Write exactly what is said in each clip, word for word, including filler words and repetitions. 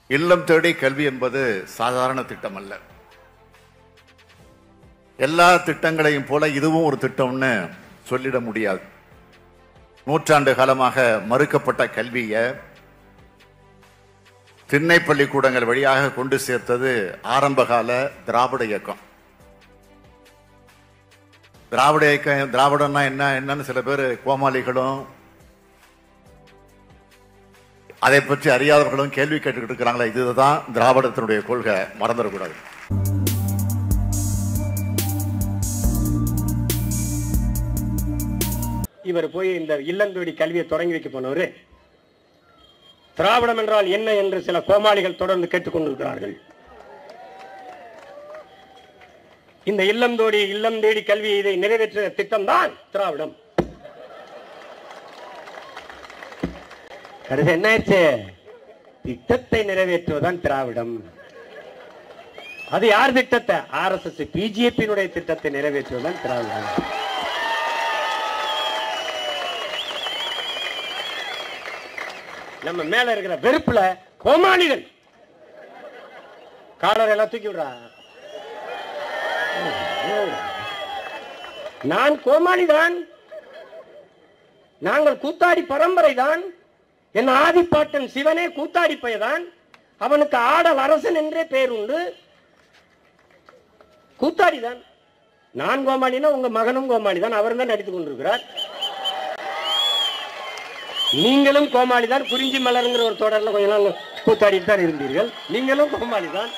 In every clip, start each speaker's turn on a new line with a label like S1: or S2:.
S1: இல்லம் தேடி கல்வி என்பது சாதாரண திட்டம் அல்ல. எல்லா திட்டங்களையும் போல இதுவும் ஒரு திட்டம்னு சொல்லிட முடியாது. நூற்றாண்டு காலமாக மறுக்கப்பட்ட கல்வியை திண்ணை பள்ளிக்கூடங்கள் வழியாக கொண்டு சேர்த்தது ஆரம்பகால திராவிட இயக்கம். திராவிட இயக்கம் திராவிடம்னா என்ன என்னன்னு சில பேர் கோமாளிகளும் அதை பற்றி அறியாதவர்களும் கேள்வி கேட்டுக்கிட்டு இருக்கிறாங்களா? இதுதான் திராவிடத்தினுடைய கொள்கை, மறந்துடக்கூடாது.
S2: இவர் போய் இந்த இல்லந்தோடி கல்வியை தொடங்கி வைக்க போனவர் திராவிடம் என்றால் என்ன என்று சில கோமாளிகள் தொடர்ந்து கேட்டுக்கொண்டிருக்கிறார்கள். இந்த இல்லந்தோடி இல்லம் தேடி கல்வி இதை நிறைவேற்ற திட்டம் தான் திராவிடம். கடைசி என்னாச்சு? திட்டத்தை நிறைவேற்றுவதுதான் திராவிடம். அது யார் திட்டத்தை? ஆர் எஸ் எஸ் பிஜேபியினுடைய திட்டத்தை நிறைவேற்றுவதுதான் திராவிடம். நம்ம மேல இருக்கிற வெறுப்புல கோமாளிகள் காலர் எல்லாம் தூக்கி விடுறா. நான் கோமாளிதான், நாங்கள் கூத்தாடி பரம்பரை தான். என் ஆதிப்பாட்டன் சிவனே கூத்தாடி பையதான். அவனுக்கு ஆடல் அரசன் என்றே பேர் உண்டு. கூத்தாடிதான். நான் கோமாளினா உங்க மகனும் கோமாளிதான், அவர் தான் நடித்துக் கொண்டிருக்கிறார். நீங்களும் கோமாளிதான். குறிஞ்சி மலருங்கிற ஒரு தொடர்ல கொஞ்ச நாள் கூத்தாடிட்டு தான் இருந்தீர்கள். நீங்களும் கோமாளிதான்.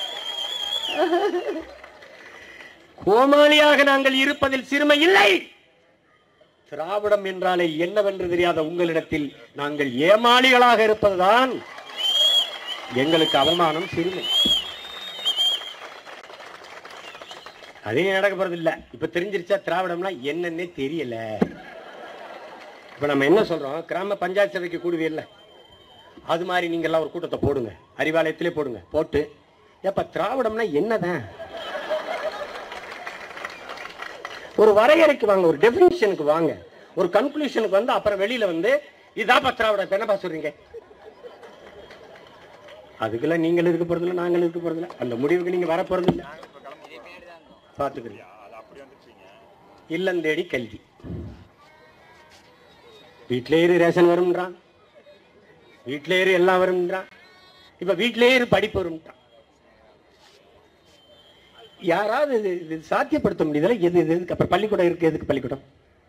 S2: கோமாளியாக நாங்கள் இருப்பதில் சிறுமை இல்லை. திராவிடம் என்றாலே என்னவென்று தெரியாத உங்களிடத்தில் நாங்கள் ஏமாளிகளாக இருப்பதுதான் எங்களுக்கு அவமானம், சிறுமை. அதே நடக்க போறது இல்ல. இப்ப தெரிஞ்சிருச்சா திராவிடம்னா என்னன்னே தெரியல. இப்ப நம்ம என்ன சொல்றோம்? கிராம பஞ்சாயத்து சபைக்கு கூடுவீல்ல, அது மாதிரி நீங்க எல்லாம் ஒரு கூட்டத்தை போடுங்க, அறிவாலயத்திலே போடுங்க. போட்டு எப்ப திராவிடம்னா என்னதான் ஒரு வரையறைக்கு வாங்க, ஒரு டெபினிஷனுக்கு வாங்க, ஒரு கன்க்ளூஷனுக்கு வந்து அப்புறம் வெளியில வந்து இதாப்பா திராவிடம் என்னப்பா சொல்றீங்க? அதுக்கெல்லாம் நீங்கள் இருக்க போறதில்ல, நாங்கள் இருக்க போறதில்ல, அந்த முடிவுக்கு நீங்க வர போறதில்லை. பாத்துக்கிறீங்க. இல்லந்தேடி கல்வி. வீட்டிலே இரு ரேஷன் வரும்ன்றான், வீட்டிலே இரு எல்லாம் வரும்ன்றான். இப்ப வீட்டிலே இரு படிப்பு வரும்ன்றான். யாராவது இது சாத்தியப்படுத்த முடியல? எது எதுக்கு அப்புறம் பள்ளிக்கூடம் இருக்கு? எதுக்கு பள்ளிக்கூடம்?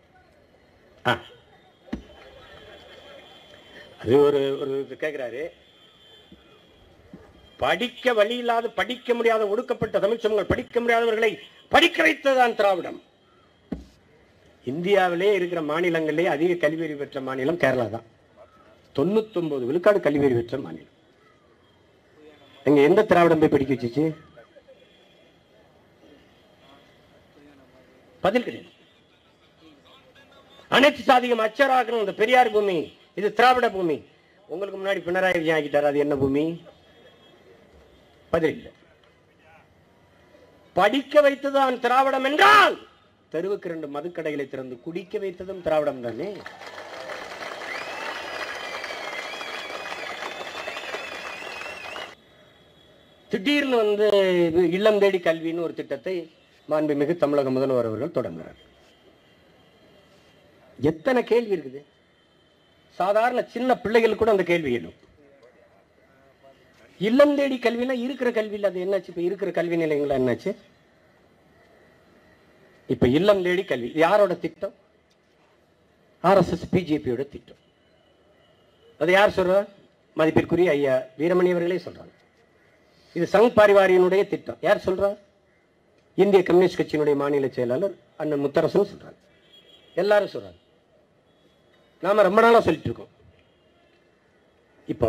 S2: அது ஒரு ஒரு கேட்கிறாரு, படிக்க வழி இல்லாத, படிக்க முடியாத ஒடுக்கப்பட்ட தமிழ் சமூகங்கள், படிக்க முடியாதவர்களை படிக்க வைத்ததான் திராவிடம். இந்தியாவிலே இருக்கிற மாநிலங்களிலே அதிக கல்வியறிவு பெற்ற மாநிலம் கேரளா தான். தொண்ணூத்தி ஒன்பது விழுக்காடு கல்வியறிவு பெற்ற மாநிலம். எங்க எந்த திராவிடம் போய் படிக்க வச்சிச்சு? பதில் கிடையாது. அனைத்து சாதிகம் அச்சராகணும். இந்த பெரியார் பூமி, இது திராவிட பூமி. உங்களுக்கு முன்னாடி பினராயி விஜயன் ஆகிட்டார், அது என்ன பூமி? பதில் இல்லை. படிக்க வைத்ததுதான் திராவிடம் என்றால் தெருவுக்கு ரெண்டு மதுக்கடைகளை திறந்து குடிக்க வைத்ததும் திராவிடம் தானே. திடீர்னு வந்து இல்லம் தேடி கல்வின்னு ஒரு திட்டத்தை மாண்புமிகு தமிழக முதல்வர் அவர்கள் தொடங்குறார். எத்தனை கேள்வி இருக்குது? சாதாரண சின்ன பிள்ளைகள் கூட அந்த கேள்வி எழும். இல்லம் தேடி கல்வினா இருக்கிற கல்வியில் அது என்னாச்சு? இப்ப இருக்கிற கல்வி நிலையங்களா என்னாச்சு? இப்ப இல்லம் தேடி கல்வி யாரோட திட்டம்? ஆர் எஸ் எஸ் பிஜேபியோட திட்டம். அது யார் சொல்ற? மதிப்பிற்குரிய ஐயா வீரமணி அவர்களே சொல்றாங்க. இது சங் பரிவாரியினுடைய திட்டம். யார் சொல்றா? இந்திய கம்யூனிஸ்ட் கட்சியினுடைய மாநில செயலாளர் அண்ணன் முத்தரசன் சொல்றாங்க. எல்லாரும் சொல்றாங்க. நாம ரொம்ப நாளா சொல்லிட்டு இருக்கோம். இப்போ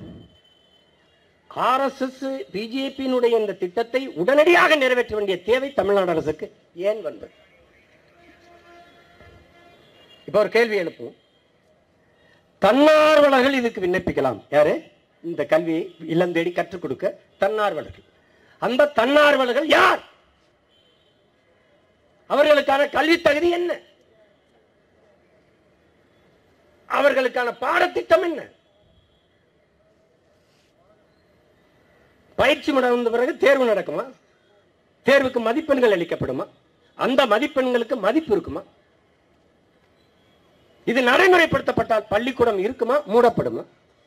S2: ஆர் எஸ் எஸ் பிஜேபியினுடைய இந்த திட்டத்தை உடனடியாக நிறைவேற்ற வேண்டிய தேவை தமிழ்நாடு அரசுக்கு ஏன் வந்தது? இப்ப ஒரு கேள்வி எழுப்பும். தன்னார்வலர்கள் இதுக்கு விண்ணப்பிக்கலாம். யாரு? இந்த கல்வி இல்லம் தேடி கற்றுக் கொடுக்க தன்னார்வலர்கள். அந்த தன்னார்வலர்கள் யார்? அவர்களுக்கான கல்வி தகுதி என்ன? அவர்களுக்கான பாடத்திட்டம் என்ன? பயிற்சி முடிந்த பிறகு தேர்வு நடக்குமா? தேர்வுக்கு மதிப்பெண்கள் அளிக்கப்படுமா? அந்த மதிப்பெண்களுக்கு மதிப்பு இருக்குமா? இது நடைமுறைப்படுத்தப்பட்டால் பள்ளிக்கூடம் இருக்குமா, மூடப்படுமா?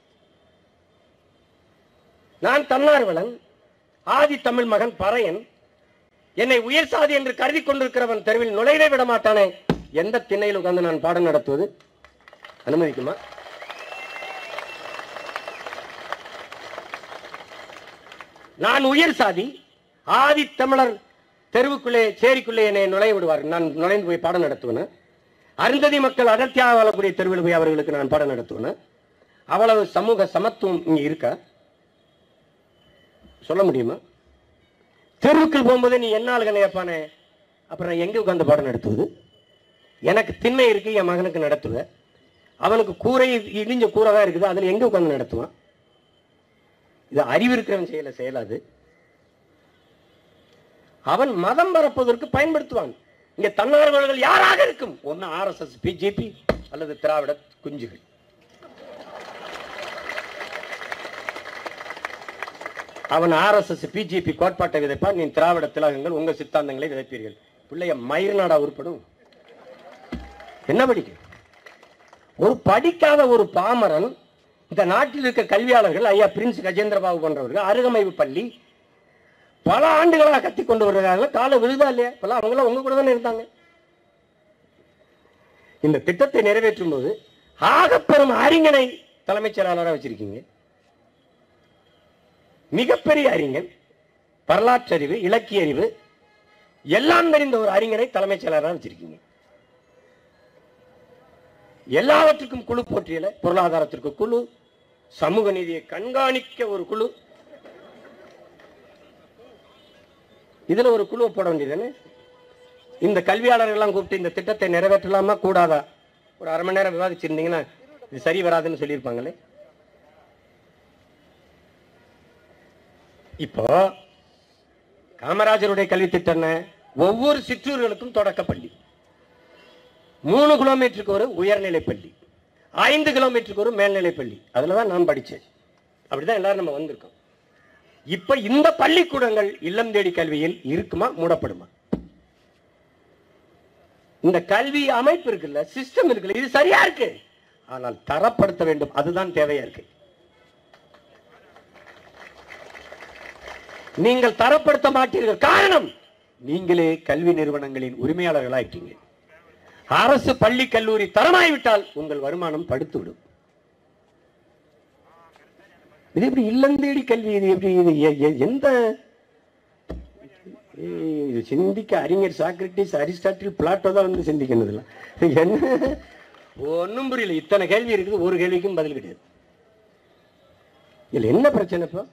S2: நான் தன்னார்வலன், ஆதி தமிழ் மகன் பறையன். என்னை உயர் சாதி என்று கருதி கொண்டிருக்கிறவன் தெருவில் நுழைவே விட மாட்டானே. எந்த திண்ணையில் உட்கார்ந்து நான் பாடம் நடத்துவது அனுமதிக்குமா? நான் உயர் சாதி, ஆதி தமிழர் தெருவுக்குள்ளே சேரிக்குள்ளே என்னை நுழைய விடுவார். நான் நுழைந்து போய் பாடம் நடத்துவேன். அருந்ததி மக்கள் அடர்த்தியாக வாழக்கூடிய தெருவில் போய் அவர்களுக்கு நான் பாடம் நடத்துவேன். அவ்வளவு சமூக சமத்துவம் இங்க இருக்கா? சொல்ல முடியுமா? தெருவுக்குள் போகும்போது நீ என்ன ஆளுங்க கேட்பானே, அப்புறம் நான் எங்க உட்கார்ந்து பாடம் நடத்துவது? எனக்கு திண்ணை இருக்கு, என் மகனுக்கு நடத்துவேன். அவனுக்கு கூரை இடிஞ்ச கூரை தான் இருக்குது, அதில் எங்க உட்கார்ந்து நடத்துவான்? இது அறிவு இருக்கிறவன் செய்யல செயலாது. அவன் மதம் பரப்புவதற்கு பயன்படுத்துவான். இங்க தன்னார்வலர்கள் யாராக இருக்கும்? ஒன்னு ஆர் எஸ் எஸ், பிஜேபி அல்லது திராவிட குஞ்சுகள். அவன் ஆர் எஸ் எஸ் பிஜேபி கோட்பாட்டை விதைப்பான், நீ திராவிட திலகங்கள் உங்க சித்தாந்தங்களை விதைப்பீர்கள். பிள்ளைய மயிர் நாடா உருப்படும். என்ன படிக்க? ஒரு படிக்காத ஒரு பாமரன் இந்த நாட்டில் இருக்க கல்வியாளர்கள், ஐயா பிரின்ஸ் கஜேந்திர பாபு போன்றவர்கள் அருகமைவு பள்ளி பல ஆண்டுகளாக கத்திக் கொண்டு வருகிறார்கள். கால விழுதா இல்லையா? இப்பெல்லாம் அவங்களாம் உங்க கூட தானே இருந்தாங்க. இந்த திட்டத்தை நிறைவேற்றும் போது ஆகப்பெரும் அறிஞனை தலைமைச் செயலாளராக வச்சிருக்கீங்க. மிகப்பெரிய அறிஞன், வரலாற்றறிவு, இலக்கிய அறிவு எல்லாம் தெரிந்த ஒரு அறிஞரை தலைமைச் செயலாளராக வச்சிருக்கீங்க. எல்லாவற்றுக்கும் குழு போற்றியல, பொருளாதாரத்திற்கு குழு, சமூக நீதியை கண்காணிக்க ஒரு குழு, இதுல ஒரு குழுவை போட வேண்டியதுன்னு. இந்த கல்வியாளர்கள் எல்லாம் கூப்பிட்டு இந்த திட்டத்தை நிறைவேற்றலாமா கூடாதா ஒரு அரை மணி நேரம் விவாதிச்சிருந்தீங்கன்னா இது சரி வராதுன்னு சொல்லியிருப்பாங்களே. இப்போ காமராஜருடைய கல்வி திட்டம் என்ன? ஒவ்வொரு சிற்றூர்களுக்கும் தொடக்கப்பள்ளி, மூணு கிலோமீட்டருக்கு ஒரு உயர்நிலை பள்ளி, ஐந்து கிலோமீட்டருக்கு ஒரு மேல்நிலை பள்ளி. அதுலதான் நான் படிச்சேன். அப்படிதான் எல்லாரும் நம்ம வந்திருக்கோம். இப்ப இந்த பள்ளிக்கூடங்கள் இல்லம் தேடி கல்வியில் இருக்குமா, மூடப்படுமா? இந்த கல்வி அமைப்பு இருக்குல்ல, சிஸ்டம் இருக்குல்ல, இது சரியா இருக்கு. ஆனால் தரப்படுத்த வேண்டும், அதுதான் தேவையா இருக்கு. நீங்கள் தரப்படுத்த மாட்டீர்கள். காரணம், நீங்களே கல்வி நிறுவனங்களின் உரிமையாளர்களாயிட்டீங்க. அரசு பள்ளி கல்லூரி தரமாய்விட்டால் உங்கள் வருமானம் படுத்துவிடும். இது எப்படி இல்லம் தேடி கல்வி? இது எப்படி? இது எந்த இது சிந்திக்க அறிஞர் சாக்ரட்டிஸ், அரிஸ்டாட்டில், பிளாட்டோ தான் வந்து சிந்திக்கணும். என்ன ஒன்னும் புரியல. இத்தனை கேள்வி இருக்குது, ஒரு கேள்விக்கும் பதில் கிடையாது. இதுல என்ன பிரச்சனை? இப்போ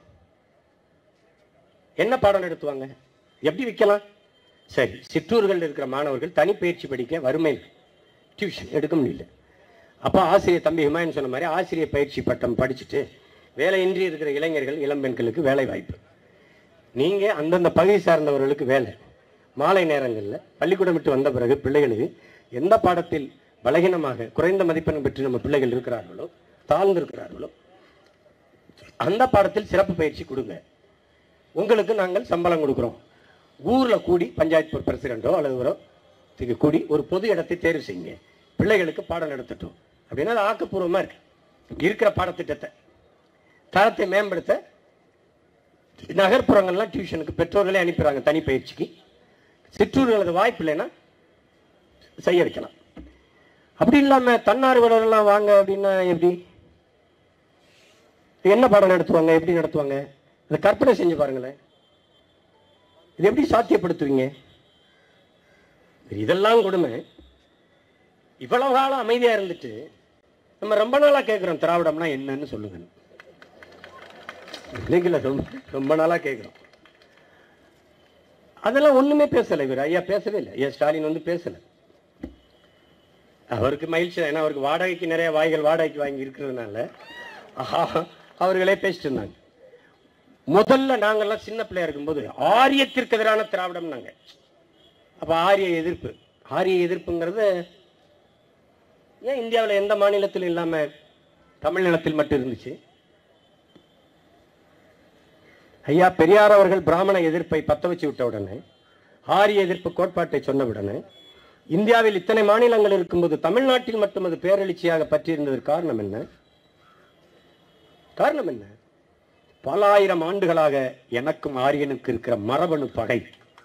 S2: என்ன பாடம் நடத்துவாங்க? எப்படி விற்கலாம்? சரி, சிற்றூர்கள் இருக்கிற மாணவர்கள் தனி பயிற்சி படிக்க வறுமை, டியூஷன் எடுக்க முடியல. அப்போ ஆசிரியர் தம்பி ஹுமாயூன் சொன்ன மாதிரி ஆசிரியர் பயிற்சி பட்டம் படிச்சுட்டு வேலையின்றி இருக்கிற இளைஞர்கள், இளம்பெண்களுக்கு வேலை வாய்ப்பு. நீங்க அந்தந்த பகுதி சார்ந்தவர்களுக்கு வேலை. மாலை நேரங்களில் பள்ளிக்கூடம் விட்டு வந்த பிறகு பிள்ளைகளுக்கு எந்த பாடத்தில் பலகீனமாக குறைந்த மதிப்பெண் பெற்று நம்ம பிள்ளைகள் இருக்கிறார்களோ, தாழ்ந்திருக்கிறார்களோ, அந்த பாடத்தில் சிறப்பு பயிற்சி கொடுங்க. உங்களுக்கு நாங்கள் சம்பளம் கொடுக்குறோம். ஊர்ல கூடி பஞ்சாயத்து பிரசிடண்டோ அல்லது இதுக்கு கூடி ஒரு பொது இடத்தை தேர்வு செய்யுங்க, பிள்ளைகளுக்கு பாடம் நடத்தட்டும். அப்படின்னா அது ஆக்கப்பூர்வமா இருக்கு. இருக்கிற பாடத்திட்டத்தை தரத்தை மேம்படுத்த நகர்ப்புறங்கள்லாம் டியூஷனுக்கு பெற்றோர்களே அனுப்பிடுறாங்க தனி பயிற்சிக்கு. சிற்றூர்களுக்கு வாய்ப்பு இல்லைன்னா செய்ய வைக்கலாம். அப்படி இல்லாம தன்னார்வலர்கள்லாம் வாங்க அப்படின்னா எப்படி? என்ன பாடம் நடத்துவாங்க, எப்படி நடத்துவாங்க? அதை கற்பனை செஞ்சு பாருங்களேன். இது எப்படி சாத்தியப்படுத்துவீங்க? இதெல்லாம் கொடுமை. இவ்வளவு காலம் அமைதியா இருந்துட்டு நம்ம ரொம்ப நாளா கேட்கிறோம், திராவிடம்னா என்னன்னு சொல்லுங்க. இல்லைங்களா? ரொம்ப ரொம்ப நாளா கேட்கிறோம். அதெல்லாம் ஒண்ணுமே பேசல. இவர் ஐயா பேசவே இல்லை. ஐயா ஸ்டாலின் வந்து பேசல. அவருக்கு மகிழ்ச்சி. ஏன்னா அவருக்கு வாடகைக்கு நிறைய வாய்கள் வாடகைக்கு வாங்கி இருக்கிறதுனால அவர்களே பேசிட்டு இருந்தாங்க. முதல்ல நாங்கள்லாம் சின்ன பிள்ளையா இருக்கும்போது ஆரியத்திற்கு எதிரான திராவிடம் நாங்க. அப்ப ஆரிய எதிர்ப்பு, ஆரிய எதிர்ப்புங்கிறது ஏன் இந்தியாவில் எந்த மாநிலத்திலும் இல்லாம தமிழ்நிலத்தில் மட்டும் இருந்துச்சு? ஐயா பெரியார் அவர்கள் பிராமண எதிர்ப்பை பத்த வச்சு விட்ட உடனே, ஆரிய எதிர்ப்பு கோட்பாட்டை சொன்ன உடனே, இந்தியாவில் இத்தனை மாநிலங்கள் இருக்கும்போது தமிழ்நாட்டில் மட்டும் அது பேரெழுச்சியாக பற்றியிருந்ததற்கு காரணம் என்ன? காரணம் என்ன? பல ஆயிரம் ஆண்டுகளாக எனக்கும் ஆரியனுக்கு இருக்கிற மரபணு பகை.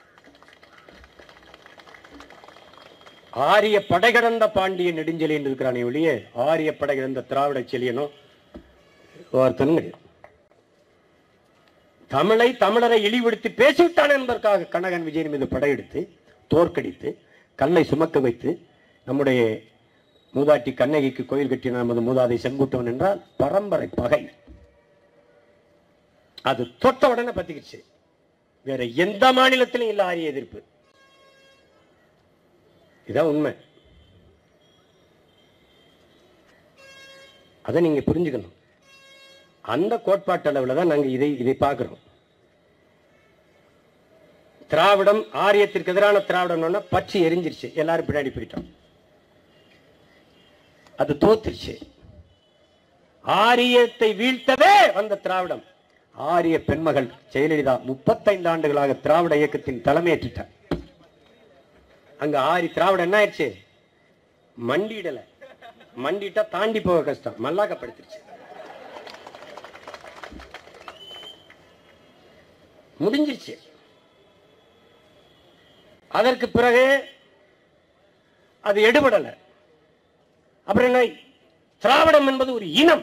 S2: ஆரிய படை கடந்த பாண்டிய நெடுஞ்செழியன் இருக்கிறானே ஒழிய ஆரிய படை கடந்த திராவிட செழியனோ ஒருத்தனும் கிடையாது. தமிழை தமிழரை இழிவுபடுத்தி பேசிவிட்டான் என்பதற்காக கனகன் விஜயன் மீது படையெடுத்து தோற்கடித்து கல்லை சுமக்க வைத்து நம்முடைய மூதாட்டி கண்ணகிக்கு கோயில் கட்டின நமது மூதாதை செங்குட்டவன் என்றால் பரம்பரை பகை. அது தொட்ட உடனே பத்திக்கிச்சு. வேற எந்த மாநிலத்திலும் இல்ல ஆரிய எதிர்ப்பு. இதான் உண்மை. அதை நீங்க புரிஞ்சுக்கணும். அந்த கோட்பாட்டு அளவுல தான் நாங்க இதை இதை பார்க்கிறோம். திராவிடம் ஆரியத்திற்கு எதிரான திராவிடம் பற்றி எரிஞ்சிருச்சு. எல்லாரும் பின்னாடி போயிட்டோம். அது தோத்துருச்சு. ஆரியத்தை வீழ்த்தவே வந்த திராவிடம். ஆரிய பெண்மகள் ஜெயலலிதா முப்பத்தைந்து ஆண்டுகளாக திராவிட இயக்கத்தின் தலைமையேற்றார். அங்க ஆரி திராவிடம் என்ன ஆயிடுச்சு? மண்டிடல. மண்டிட்டா தாண்டி போக கஷ்டம். மல்லாக்கப்படுத்திருச்சு. முடிஞ்சிருச்சு. அதற்கு பிறகு அது எடுபடல. அப்புறம் என்ன? திராவிடம் என்பது ஒரு இனம்.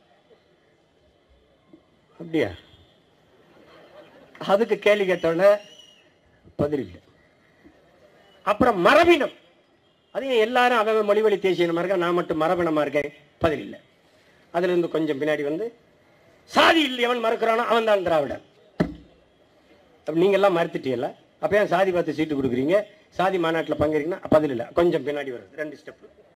S2: அப்படியா? அதுக்கு கேள்வி கேட்டோன்னு பதில் இல்லை. அப்புறம் மரபினம். அது எல்லாரும் அவன் மொழிவழி தேசியனமா இருக்கா, நான் மட்டும் மரபினமா இருக்கேன். பதில் இல்லை. அதுல இருந்து கொஞ்சம் பின்னாடி வந்து சாதி இல்லை எவன் மறுக்கிறானோ அவன் தான் திராவிடன். நீங்க எல்லாம் மறுத்துட்டீங்கல்ல, அப்ப ஏன் சாதி பார்த்து சீட்டு கொடுக்குறீங்க? சாதி மாநாட்டில் பங்கேறீங்கன்னா பதில் இல்லை. கொஞ்சம் பின்னாடி வருது. ரெண்டு ஸ்டெப்.